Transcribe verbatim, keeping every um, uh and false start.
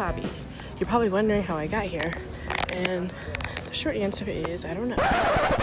Wabi. You're probably wondering how I got here, and the short answer is I don't know.